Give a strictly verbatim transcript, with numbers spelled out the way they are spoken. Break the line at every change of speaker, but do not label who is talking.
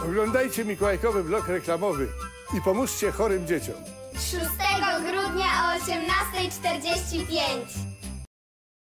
Oglądajcie mikołajkowy blok reklamowy i pomóżcie chorym dzieciom.
szóstego grudnia o osiemnastej czterdzieści pięć.